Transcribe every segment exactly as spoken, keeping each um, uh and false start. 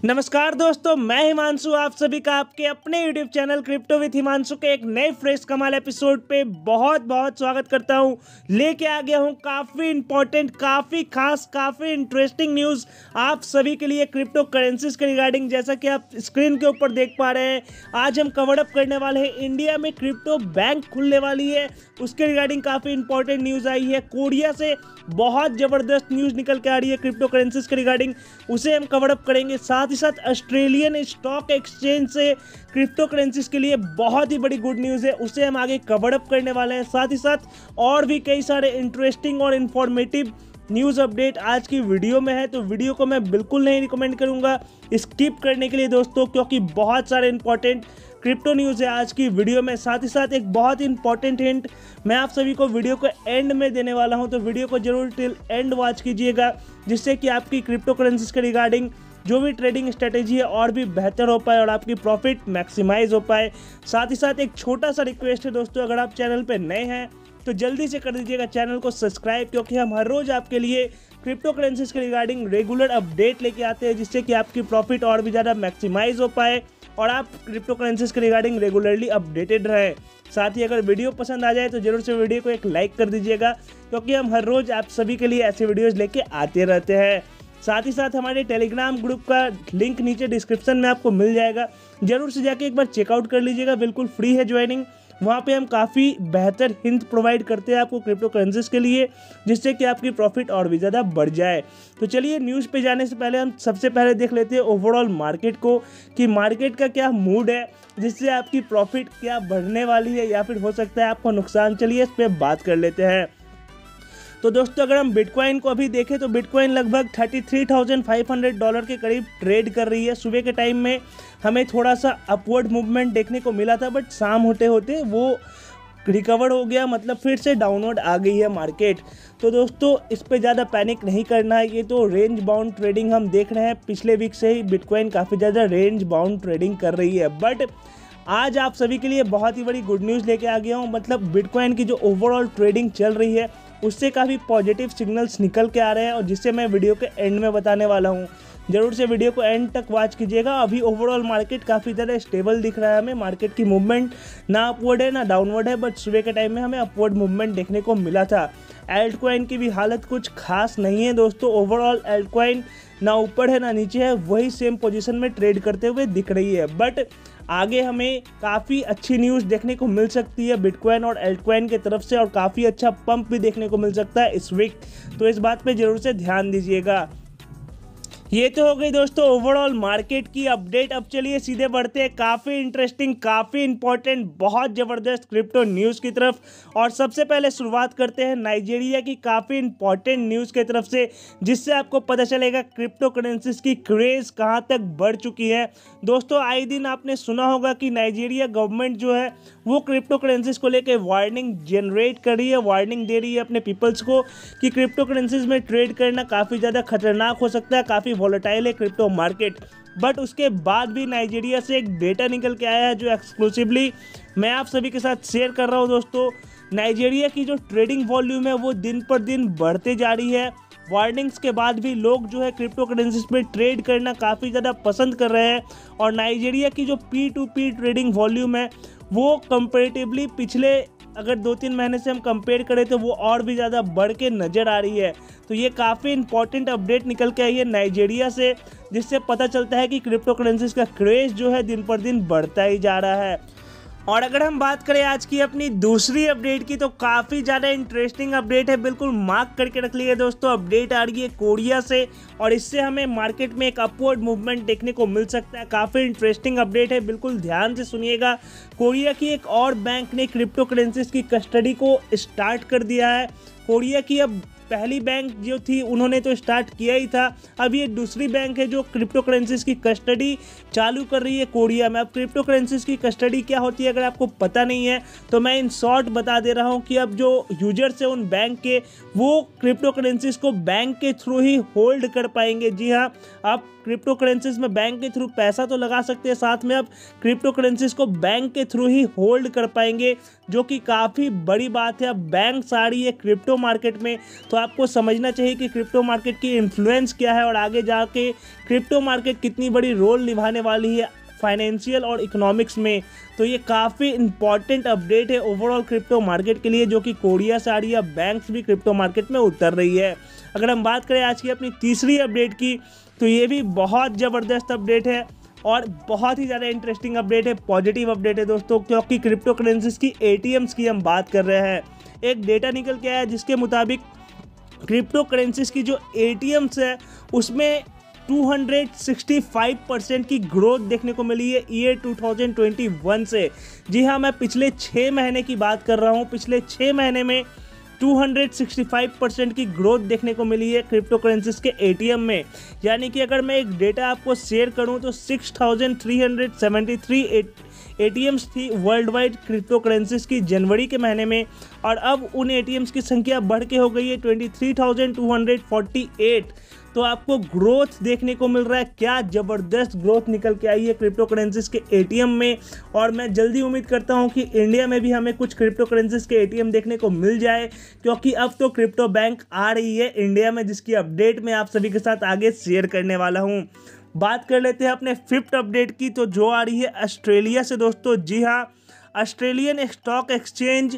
नमस्कार दोस्तों, मैं हिमांशु आप सभी का आपके अपने YouTube channel crypto with Himanshu के एक नए फ्रेश कमाल एपिसोड पे बहुत बहुत स्वागत करता हूं। लेके आ गया हूं काफ़ी इंपॉर्टेंट, काफ़ी खास, काफ़ी इंटरेस्टिंग न्यूज़ आप सभी के लिए क्रिप्टो करेंसीज के रिगार्डिंग। जैसा कि आप स्क्रीन के ऊपर देख पा रहे हैं, आज हम कवर अप करने वाले हैं इंडिया में क्रिप्टो बैंक खुलने वाली है, उसके रिगार्डिंग काफ़ी इंपॉर्टेंट न्यूज़ आई है। कोरिया से बहुत ज़बरदस्त न्यूज़ निकल के आ रही है क्रिप्टो करेंसीज के रिगार्डिंग, उसे हम कवर अप करेंगे। साथ ही साथ ऑस्ट्रेलियन स्टॉक एक्सचेंज से क्रिप्टो करेंसीज के लिए बहुत ही बड़ी गुड न्यूज़ है, उसे हम आगे कवर अप करने वाले हैं। साथ ही साथ और भी कई सारे इंटरेस्टिंग और इन्फॉर्मेटिव न्यूज़ अपडेट आज की वीडियो में है, तो वीडियो को मैं बिल्कुल नहीं रिकमेंड करूंगा स्किप करने के लिए दोस्तों, क्योंकि बहुत सारे इंपॉर्टेंट क्रिप्टो न्यूज़ है आज की वीडियो में। साथ ही साथ एक बहुत ही इंपॉर्टेंट हिंट मैं आप सभी को वीडियो को एंड में देने वाला हूं, तो वीडियो को जरूर टिल एंड वॉच कीजिएगा, जिससे कि आपकी क्रिप्टो करेंसीज के रिगार्डिंग जो भी ट्रेडिंग स्ट्रेटेजी है और भी बेहतर हो पाए और आपकी प्रॉफिट मैक्सिमाइज हो पाए। साथ ही साथ एक छोटा सा रिक्वेस्ट है दोस्तों, अगर आप चैनल पर नए हैं तो जल्दी से कर दीजिएगा चैनल को सब्सक्राइब, क्योंकि हम हर रोज़ आपके लिए क्रिप्टो करेंसीज के रिगार्डिंग रेगुलर अपडेट लेके आते हैं, जिससे कि आपकी प्रॉफिट और भी ज़्यादा मैक्सिमाइज हो पाए और आप क्रिप्टो करेंसीज के रिगार्डिंग रेगुलरली अपडेटेड रहें। साथ ही अगर वीडियो पसंद आ जाए तो जरूर से वीडियो को एक लाइक कर दीजिएगा, क्योंकि हम हर रोज़ आप सभी के लिए ऐसे वीडियोज़ लेके आते रहते हैं। साथ ही साथ हमारे टेलीग्राम ग्रुप का लिंक नीचे डिस्क्रिप्शन में आपको मिल जाएगा, जरूर से जाके एक बार चेकआउट कर लीजिएगा, बिल्कुल फ्री है ज्वाइनिंग। वहाँ पे हम काफ़ी बेहतर हिंट प्रोवाइड करते हैं आपको क्रिप्टो करेंसीज के लिए, जिससे कि आपकी प्रॉफिट और भी ज़्यादा बढ़ जाए। तो चलिए न्यूज़ पे जाने से पहले हम सबसे पहले देख लेते हैं ओवरऑल मार्केट को, कि मार्केट का क्या मूड है, जिससे आपकी प्रॉफिट क्या बढ़ने वाली है या फिर हो सकता है आपको नुकसान। चलिए इस पर बात कर लेते हैं। तो दोस्तों अगर हम बिटकॉइन को अभी देखें तो बिटकॉइन लगभग तैंतीस हज़ार पाँच सौ डॉलर के करीब ट्रेड कर रही है। सुबह के टाइम में हमें थोड़ा सा अपवर्ड मूवमेंट देखने को मिला था, बट शाम होते होते वो रिकवर हो गया, मतलब फिर से डाउनवर्ड आ गई है मार्केट। तो दोस्तों इस पे ज़्यादा पैनिक नहीं करना है, ये तो रेंज बाउंड ट्रेडिंग हम देख रहे हैं। पिछले वीक से ही बिटकॉइन काफ़ी ज़्यादा रेंज बाउंड ट्रेडिंग कर रही है, बट आज आप सभी के लिए बहुत ही बड़ी गुड न्यूज़ लेके आ गया हूँ। मतलब बिटकॉइन की जो ओवरऑल ट्रेडिंग चल रही है उससे काफ़ी पॉजिटिव सिग्नल्स निकल के आ रहे हैं, और जिससे मैं वीडियो के एंड में बताने वाला हूँ। जरूर से वीडियो को एंड तक वॉच कीजिएगा। अभी ओवरऑल मार्केट काफ़ी ज़्यादा स्टेबल दिख रहा है हमें, मार्केट की मूवमेंट ना अपवर्ड है ना डाउनवर्ड है, बट सुबह के टाइम में हमें अपवर्ड मूवमेंट देखने को मिला था। एल्ट कॉइन की भी हालत कुछ खास नहीं है दोस्तों, ओवरऑल एल्ट कॉइन ना ऊपर है ना नीचे है, वही सेम पोजीशन में ट्रेड करते हुए दिख रही है। बट आगे हमें काफ़ी अच्छी न्यूज़ देखने को मिल सकती है बिटकॉइन और एल्टकॉइन की तरफ से, और काफ़ी अच्छा पंप भी देखने को मिल सकता है इस वीक, तो इस बात पे जरूर से ध्यान दीजिएगा। ये तो हो गई दोस्तों ओवरऑल मार्केट की अपडेट। अब चलिए सीधे बढ़ते हैं काफ़ी इंटरेस्टिंग, काफ़ी इंपॉर्टेंट, बहुत ज़बरदस्त क्रिप्टो न्यूज़ की तरफ। और सबसे पहले शुरुआत करते हैं नाइजीरिया की काफ़ी इंपॉर्टेंट न्यूज़ की तरफ से, जिससे आपको पता चलेगा क्रिप्टो करेंसीज की क्रेज़ कहाँ तक बढ़ चुकी है। दोस्तों आए दिन आपने सुना होगा कि नाइजीरिया गवर्नमेंट जो है वो क्रिप्टो करेंसीज को लेकर वार्निंग जनरेट कर रही है, वार्निंग दे रही है अपने पीपल्स को कि क्रिप्टो करेंसीज में ट्रेड करना काफ़ी ज़्यादा खतरनाक हो सकता है, काफ़ी वॉलेटाइल है क्रिप्टो मार्केट। बट उसके बाद भी नाइजीरिया से एक डेटा निकल के आया है जो एक्सक्लूसिवली मैं आप सभी के साथ शेयर कर रहा हूँ। दोस्तों नाइजीरिया की जो ट्रेडिंग वॉल्यूम है वो दिन पर दिन बढ़ते जा रही है। वार्निंग्स के बाद भी लोग जो है क्रिप्टो करेंसीज पे ट्रेड करना काफ़ी ज़्यादा पसंद कर रहे हैं, और नाइजीरिया की जो P two P trading volume है वो कंपेरेटिवली पिछले अगर दो तीन महीने से हम कंपेयर करें तो वो और भी ज़्यादा बढ़ के नज़र आ रही है। तो ये काफ़ी इंपॉर्टेंट अपडेट निकल के आई है नाइजीरिया से, जिससे पता चलता है कि क्रिप्टो करेंसीज का क्रेज़ जो है दिन पर दिन बढ़ता ही जा रहा है। और अगर हम बात करें आज की अपनी दूसरी अपडेट की, तो काफ़ी ज़्यादा इंटरेस्टिंग अपडेट है, बिल्कुल मार्क करके रख लीजिए दोस्तों। अपडेट आ रही है कोरिया से, और इससे हमें मार्केट में एक अपवर्ड मूवमेंट देखने को मिल सकता है। काफ़ी इंटरेस्टिंग अपडेट है, बिल्कुल ध्यान से सुनिएगा। कोरिया की एक और बैंक ने क्रिप्टो करेंसीज की कस्टडी को स्टार्ट कर दिया है। कोरिया की अब पहली बैंक जो थी उन्होंने तो स्टार्ट किया ही था, अब ये दूसरी बैंक है जो क्रिप्टो करेंसीज की कस्टडी चालू कर रही है कोरिया में। अब क्रिप्टो करेंसीज की कस्टडी क्या होती है अगर आपको पता नहीं है तो मैं इन शॉर्ट बता दे रहा हूँ कि अब जो यूजर्स है उन बैंक के, वो क्रिप्टो करेंसीज को बैंक के थ्रू ही होल्ड कर पाएंगे। जी हाँ, आप क्रिप्टो करेंसीज में बैंक के थ्रू पैसा तो लगा सकते हैं, साथ में आप क्रिप्टो करेंसीज को बैंक के थ्रू ही होल्ड कर पाएंगे, जो कि काफ़ी बड़ी बात है। अब बैंक्स आ रही है क्रिप्टो मार्केट में, तो आपको समझना चाहिए कि क्रिप्टो मार्केट की इन्फ्लुएंस क्या है और आगे जाके क्रिप्टो मार्केट कितनी बड़ी रोल निभाने वाली है फाइनेंशियल और इकोनॉमिक्स में। तो ये काफ़ी इंपॉर्टेंट अपडेट है ओवरऑल क्रिप्टो मार्केट के लिए, जो कि कोरिया से आ रही है। बैंक्स भी क्रिप्टो मार्केट में उतर रही है। अगर हम बात करें आज की अपनी तीसरी अपडेट की, तो ये भी बहुत ज़बरदस्त अपडेट है और बहुत ही ज़्यादा इंटरेस्टिंग अपडेट है, पॉजिटिव अपडेट है दोस्तों, क्योंकि क्रिप्टो करेंसीज की एटीएम्स की हम बात कर रहे हैं। एक डेटा निकल के आया है जिसके मुताबिक क्रिप्टो करेंसीज की जो एटीएम्स है उसमें दो सौ पैंसठ परसेंट की ग्रोथ देखने को मिली है ईयर दो हज़ार इक्कीस से। जी हाँ, मैं पिछले छः महीने की बात कर रहा हूँ। पिछले छः महीने में दो सौ पैंसठ परसेंट की ग्रोथ देखने को मिली है क्रिप्टो करेंसीज के एटीएम में। यानी कि अगर मैं एक डेटा आपको शेयर करूं तो छह हज़ार तीन सौ तिहत्तर एटीएम्स थी वर्ल्ड वाइड क्रिप्टो करेंसीज की जनवरी के महीने में, और अब उन एटीएम्स की संख्या बढ़ के हो गई है तेईस हज़ार दो सौ अड़तालीस। तो आपको ग्रोथ देखने को मिल रहा है, क्या ज़बरदस्त ग्रोथ निकल के आई है क्रिप्टो करेंसीज के एटीएम में। और मैं जल्दी उम्मीद करता हूं कि इंडिया में भी हमें कुछ क्रिप्टो करेंसीज के एटीएम देखने को मिल जाए, क्योंकि अब तो क्रिप्टो बैंक आ रही है इंडिया में, जिसकी अपडेट मैं आप सभी के साथ आगे शेयर करने वाला हूं। बात कर लेते हैं अपने फिफ्थ अपडेट की, तो जो आ रही है ऑस्ट्रेलिया से दोस्तों। जी हाँ, ऑस्ट्रेलियन स्टॉक एक्सचेंज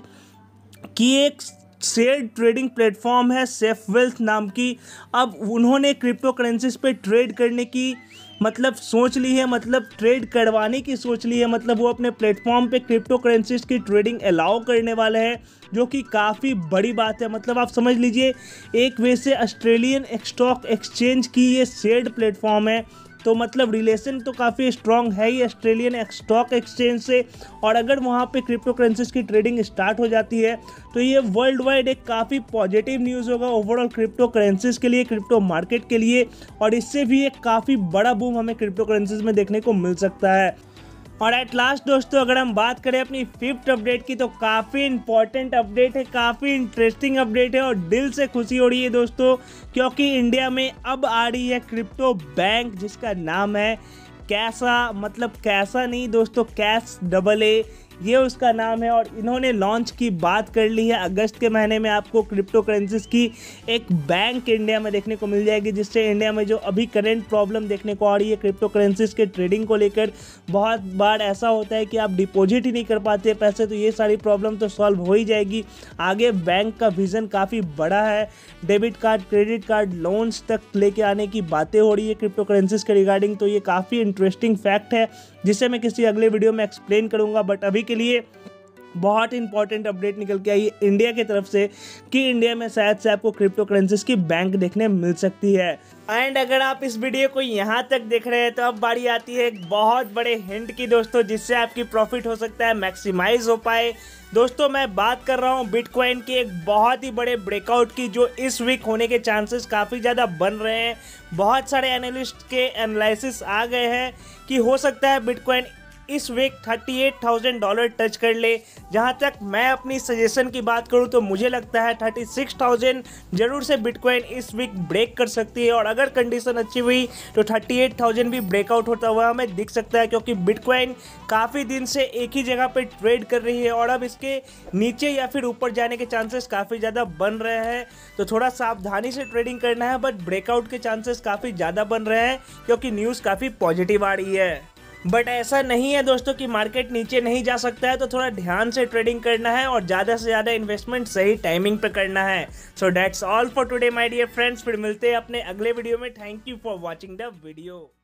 की एक शेयर ट्रेडिंग प्लेटफॉर्म है सेफ वेल्थ नाम की। अब उन्होंने क्रिप्टो करेंसीज पे ट्रेड करने की मतलब सोच ली है, मतलब ट्रेड करवाने की सोच ली है। मतलब वो अपने प्लेटफॉर्म पे क्रिप्टो करेंसीज की ट्रेडिंग अलाउ करने वाले हैं, जो कि काफ़ी बड़ी बात है। मतलब आप समझ लीजिए एक वे से ऑस्ट्रेलियन स्टॉक एक्सचेंज की ये शेयर्ड प्लेटफॉर्म है, तो मतलब रिलेशन तो काफ़ी स्ट्रॉन्ग है ही ऑस्ट्रेलियन स्टॉक एक्सचेंज से। और अगर वहाँ पे क्रिप्टो करेंसीज की ट्रेडिंग स्टार्ट हो जाती है तो ये वर्ल्ड वाइड एक काफ़ी पॉजिटिव न्यूज़ होगा ओवरऑल क्रिप्टो करेंसीज के लिए, क्रिप्टो मार्केट के लिए, और इससे भी एक काफ़ी बड़ा बूम हमें क्रिप्टो करेंसीज में देखने को मिल सकता है। और एट लास्ट दोस्तों, अगर हम बात करें अपनी फिफ्थ अपडेट की, तो काफ़ी इंपॉर्टेंट अपडेट है, काफ़ी इंटरेस्टिंग अपडेट है और दिल से खुशी हो रही है दोस्तों, क्योंकि इंडिया में अब आ रही है क्रिप्टो बैंक, जिसका नाम है कैसा। मतलब कैसा नहीं दोस्तों, कैश डबल ए, ये उसका नाम है। और इन्होंने लॉन्च की बात कर ली है। अगस्त के महीने में आपको क्रिप्टो करेंसीज की एक बैंक इंडिया में देखने को मिल जाएगी, जिससे इंडिया में जो अभी करंट प्रॉब्लम देखने को आ रही है क्रिप्टो करेंसीज के ट्रेडिंग को लेकर, बहुत बार ऐसा होता है कि आप डिपॉजिट ही नहीं कर पाते पैसे, तो ये सारी प्रॉब्लम तो सॉल्व हो ही जाएगी। आगे बैंक का विज़न काफ़ी बड़ा है, debit card, credit card, loans तक लेके आने की बातें हो रही है क्रिप्टो करेंसीज के रिगार्डिंग। तो ये काफ़ी इंटरेस्टिंग फैक्ट है, जिसे मैं किसी अगले वीडियो में एक्सप्लेन करूँगा। बट अभी के लिए बहुत इंपॉर्टेंट अपडेट निकल के आई है इंडिया की तरफ से कि इंडिया में शायद से आपको क्रिप्टो करेंसीज की बैंक देखने मिल सकती है। एंड अगर आप इस वीडियो को यहाँ तक देख रहे हैं तो अब बारी आती है एक बहुत बड़े हिंट की दोस्तों, जिससे आपकी प्रॉफिट हो सकता है मैक्सिमाइज हो पाए। दोस्तों मैं बात कर रहा हूँ बिटकॉइन के एक बहुत ही बड़े ब्रेकआउट की, जो इस वीक होने के चांसेस काफ़ी ज़्यादा बन रहे हैं। बहुत सारे एनालिस्ट के एनालिसिस आ गए हैं कि हो सकता है बिटकॉइन इस वीक अड़तीस हज़ार डॉलर टच कर ले। जहां तक मैं अपनी सजेशन की बात करूं तो मुझे लगता है छत्तीस हज़ार जरूर से बिटकॉइन इस वीक ब्रेक कर सकती है, और अगर कंडीशन अच्छी हुई तो अड़तीस हज़ार भी ब्रेकआउट होता हुआ हमें दिख सकता है, क्योंकि बिटकॉइन काफ़ी दिन से एक ही जगह पे ट्रेड कर रही है और अब इसके नीचे या फिर ऊपर जाने के चांसेस काफ़ी ज़्यादा बन रहे हैं। तो थोड़ा सावधानी से ट्रेडिंग करना है, बट ब्रेकआउट के चांसेस काफ़ी ज़्यादा बन रहे हैं क्योंकि न्यूज़ काफ़ी पॉजिटिव आ रही है। बट ऐसा नहीं है दोस्तों कि मार्केट नीचे नहीं जा सकता है, तो थोड़ा ध्यान से ट्रेडिंग करना है और ज़्यादा से ज़्यादा इन्वेस्टमेंट सही टाइमिंग पे करना है। So that's all for today my dear friends, फिर मिलते हैं अपने अगले वीडियो में। Thank you for watching the video.